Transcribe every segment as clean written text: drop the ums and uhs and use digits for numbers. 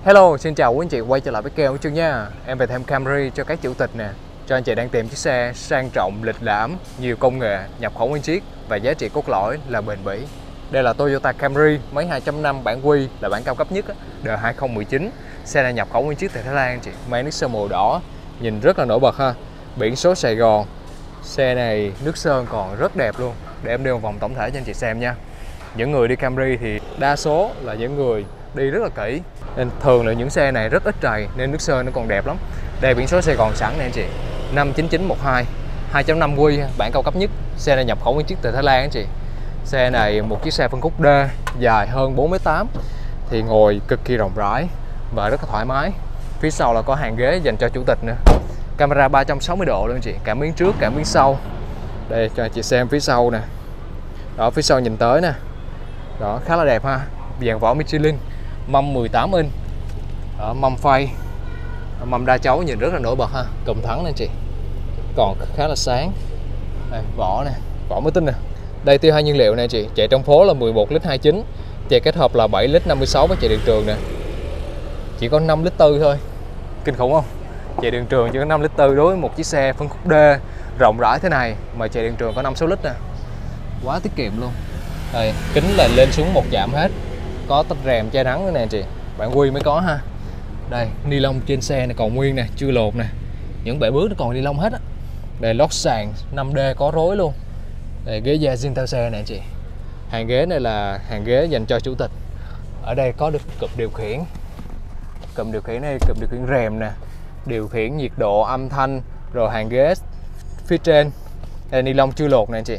Hello, xin chào quý anh chị quay trở lại với kênh của Trương nha. Em về thêm Camry cho các chủ tịch nè. Cho anh chị đang tìm chiếc xe sang trọng, lịch lãm, nhiều công nghệ, nhập khẩu nguyên chiếc và giá trị cốt lõi là bền bỉ. Đây là Toyota Camry máy 2.5 bản Quy, là bản cao cấp nhất, đời 2019. Xe này nhập khẩu nguyên chiếc từ Thái Lan anh chị, mang nước sơn màu đỏ, nhìn rất là nổi bật ha. Biển số Sài Gòn. Xe này nước sơn còn rất đẹp luôn. Để em đưa một vòng tổng thể cho anh chị xem nha. Những người đi Camry thì đa số là những người đi rất là kỹ, nên thường là những xe này rất ít trầy nên nước sơn nó còn đẹp lắm. Đây biển số Sài Gòn sẵn nè anh chị, 59912 2.5 Quy, bản cao cấp nhất. Xe này nhập khẩu nguyên chiếc từ Thái Lan anh chị. Xe này một chiếc xe phân khúc D, dài hơn 4m8, thì ngồi cực kỳ rộng rãi và rất là thoải mái. Phía sau là có hàng ghế dành cho chủ tịch nữa, camera 360 độ luôn anh chị, cảm biến trước cảm biến sau. Đây cho anh chị xem phía sau nè, đó phía sau nhìn tới nè, đó khá là đẹp ha. Dàn vỏ Michelin, mâm 18 inch, mâm phay, mâm đa chấu nhìn rất là nổi bật ha, cụm thắng nè anh chị, còn khá là sáng. Đây, vỏ nè, vỏ mới tinh nè. Đây tiêu hai nhiên liệu nè anh chị, chạy trong phố là 11 lít 29, chạy kết hợp là 7 lít 56 với chạy đường trường nè, chỉ có 5 lít 4 thôi, kinh khủng không? Chạy đường trường chỉ có 5 lít 4 đối với một chiếc xe phân khúc D rộng rãi thế này mà chạy đường trường có 5-6 lít nè, quá tiết kiệm luôn. Đây, kính là lên xuống một chạm hết, có tách rèm che nắng nữa nè anh chị, bản Quy mới có ha. Đây, ni lông trên xe này còn nguyên nè, chưa lột nè, những bệ bước nó còn ni lông hết á. Đây lót sàn 5D có rối luôn. Đây ghế da zin theo xe nè anh chị. Hàng ghế này là hàng ghế dành cho chủ tịch. Ở đây có được cụm điều khiển. Cụm điều khiển này, cụm điều khiển rèm nè, điều khiển nhiệt độ, âm thanh, rồi hàng ghế phía trên. Đây ni lông chưa lột nè anh chị.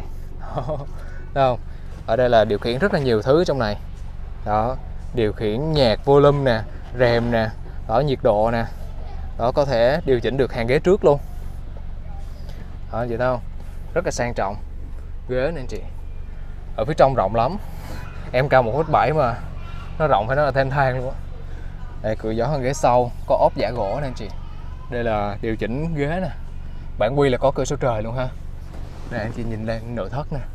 Thấy không? Ở đây là điều khiển rất là nhiều thứ trong này. Đó, điều khiển nhạc, volume nè, rèm nè, đó nhiệt độ nè. Đó có thể điều chỉnh được hàng ghế trước luôn. Đó vậy thấy không? Rất là sang trọng. Ghế nè anh chị. Ở phía trong rộng lắm. Em cao 1m7 mà nó rộng phải nói là thênh thang luôn á. Đây cửa gió hàng ghế sau, có ốp giả gỗ nè anh chị. Đây là điều chỉnh ghế nè. Bản Quy là có cửa sổ trời luôn ha. Đây anh chị nhìn lên nội thất nè.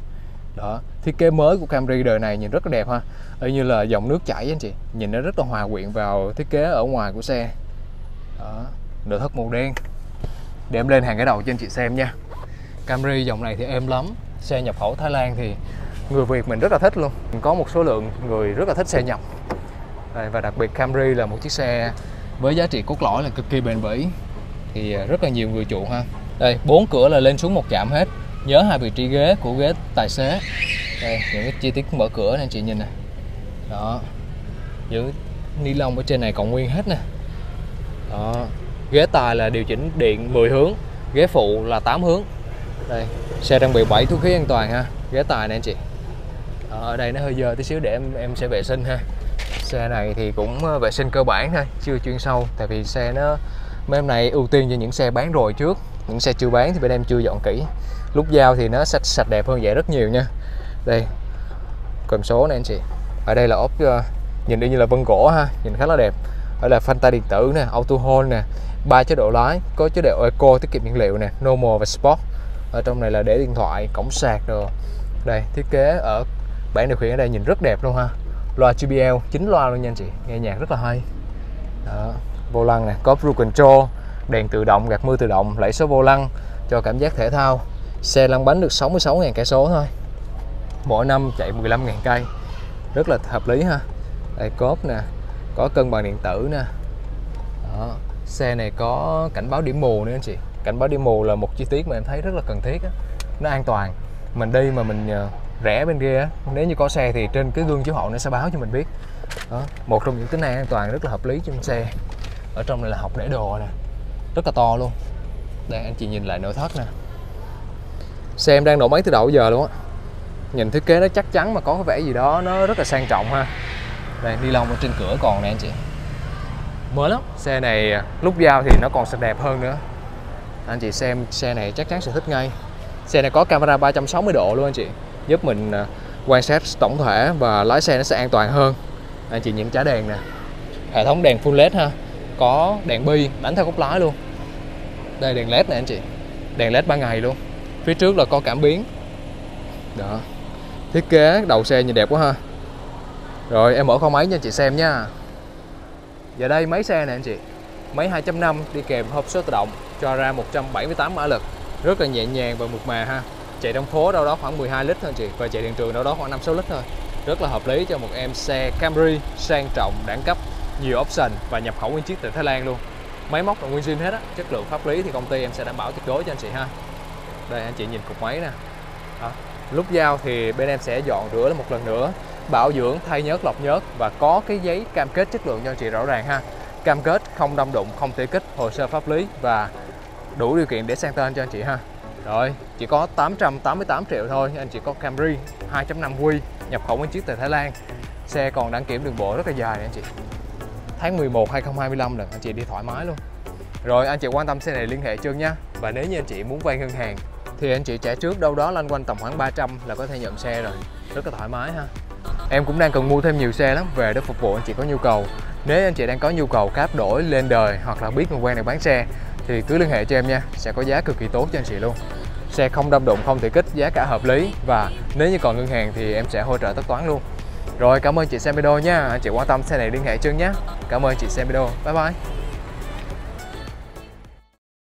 Đó, thiết kế mới của Camry đời này nhìn rất là đẹp ha. Y như là dòng nước chảy anh chị, nhìn nó rất là hòa quyện vào thiết kế ở ngoài của xe. Đó, nội thất màu đen. Để em lên hàng cái đầu cho anh chị xem nha. Camry dòng này thì êm lắm, xe nhập khẩu Thái Lan thì người Việt mình rất là thích luôn. Có một số lượng người rất là thích xe nhập. Đây, và đặc biệt Camry là một chiếc xe với giá trị cốt lõi là cực kỳ bền bỉ, thì rất là nhiều người chuộng ha. Đây, 4 cửa là lên xuống một chạm hết. Nhớ hai vị trí ghế của ghế tài xế. Đây, những cái chi tiết mở cửa này anh chị nhìn nè. Đó. Những ni lông ở trên này còn nguyên hết nè. Đó. Ghế tài là điều chỉnh điện 10 hướng, ghế phụ là 8 hướng. Đây, xe trang bị 7 túi khí an toàn ha. Ghế tài này anh chị. Đó, ở đây nó hơi dơ tí xíu để em sẽ vệ sinh ha. Xe này thì cũng vệ sinh cơ bản thôi, chưa chuyên sâu, tại vì xe nó mấy em này ưu tiên cho những xe bán rồi trước. Những xe chưa bán thì bên em chưa dọn kỹ. Lúc giao thì nó sạch đẹp hơn vậy rất nhiều nha. Đây còm số này anh chị. Ở đây là ốp nhìn đi như là vân gỗ ha, nhìn khá là đẹp. Ở là phanh tay điện tử nè, auto hold nè, 3 chế độ lái, có chế độ eco tiết kiệm nhiên liệu nè, normal và sport. Ở trong này là để điện thoại, cổng sạc rồi. Đây thiết kế ở bảng điều khiển ở đây nhìn rất đẹp luôn ha. Loa JBL 9 loa luôn nha anh chị, nghe nhạc rất là hay. Đó, vô lăng nè, có cruise control, đèn tự động, gạt mưa tự động, lẫy số vô lăng cho cảm giác thể thao. Xe lăn bánh được 66.000 cây số thôi, mỗi năm chạy 15.000 cây, rất là hợp lý ha. Đây cốp nè, có cân bằng điện tử nè. Đó. Xe này có cảnh báo điểm mù nữa anh chị. Cảnh báo điểm mù là một chi tiết mà em thấy rất là cần thiết á. Nó an toàn, mình đi mà mình rẽ bên kia á, nếu như có xe thì trên cái gương chiếu hậu nó sẽ báo cho mình biết. Đó. Một trong những tính năng an toàn rất là hợp lý trên xe. Ở trong này là hộc để đồ nè, rất là to luôn. Đây anh chị nhìn lại nội thất nè. Xe em đang nổ máy từ đầu giờ luôn á. Nhìn thiết kế nó chắc chắn mà có cái vẻ gì đó nó rất là sang trọng ha. Đây ni lông ở trên cửa còn nè anh chị, mới lắm. Xe này lúc giao thì nó còn sạch đẹp hơn nữa. Anh chị xem xe này chắc chắn sẽ thích ngay. Xe này có camera 360 độ luôn anh chị, giúp mình quan sát tổng thể và lái xe nó sẽ an toàn hơn. Anh chị nhìn trái đèn nè, hệ thống đèn full LED ha, có đèn bi đánh theo góc lái luôn. Đây đèn LED này anh chị, đèn LED ban ngày luôn. Phía trước là có cảm biến. Đó, thiết kế đầu xe nhìn đẹp quá ha. Rồi em mở kho máy cho anh chị xem nha. Và đây máy xe nè anh chị. Máy 2.5 đi kèm hộp số tự động, cho ra 178 mã lực. Rất là nhẹ nhàng và mượt mà ha. Chạy trong phố đâu đó khoảng 12 lít thôi anh chị, và chạy điện trường đâu đó khoảng 5-6 lít thôi. Rất là hợp lý cho một em xe Camry sang trọng, đẳng cấp, nhiều option và nhập khẩu nguyên chiếc từ Thái Lan luôn. Máy móc là nguyên zin hết á, chất lượng pháp lý thì công ty em sẽ đảm bảo tuyệt đối cho anh chị ha. Đây anh chị nhìn cục máy nè. Đó. Lúc giao thì bên em sẽ dọn rửa một lần nữa, bảo dưỡng, thay nhớt, lọc nhớt và có cái giấy cam kết chất lượng cho anh chị rõ ràng ha. Cam kết không đâm đụng, không tỉa kích, hồ sơ pháp lý và đủ điều kiện để sang tên cho anh chị ha. Rồi, chỉ có 888 triệu thôi, anh chị có Camry 2.5 nhập khẩu nguyên chiếc từ Thái Lan. Xe còn đăng kiểm đường bộ rất là dài này anh chị. Tháng 11 2025 là anh chị đi thoải mái luôn. Rồi anh chị quan tâm xe này liên hệ Trương nha. Và nếu như anh chị muốn vay ngân hàng thì anh chị trả trước đâu đó loanh quanh tầm khoảng 300 là có thể nhận xe rồi. Rất là thoải mái ha. Em cũng đang cần mua thêm nhiều xe lắm về để phục vụ anh chị có nhu cầu. Nếu anh chị đang có nhu cầu cáp đổi, lên đời hoặc là biết người quen đang bán xe thì cứ liên hệ cho em nha, sẽ có giá cực kỳ tốt cho anh chị luôn. Xe không đâm đụng, không tỉa kích, giá cả hợp lý và nếu như còn ngân hàng thì em sẽ hỗ trợ tất toán luôn. Rồi cảm ơn chị xem video nha, anh chị quan tâm xe này liên hệ Trương nhé. Cảm ơn chị xem video, bye bye.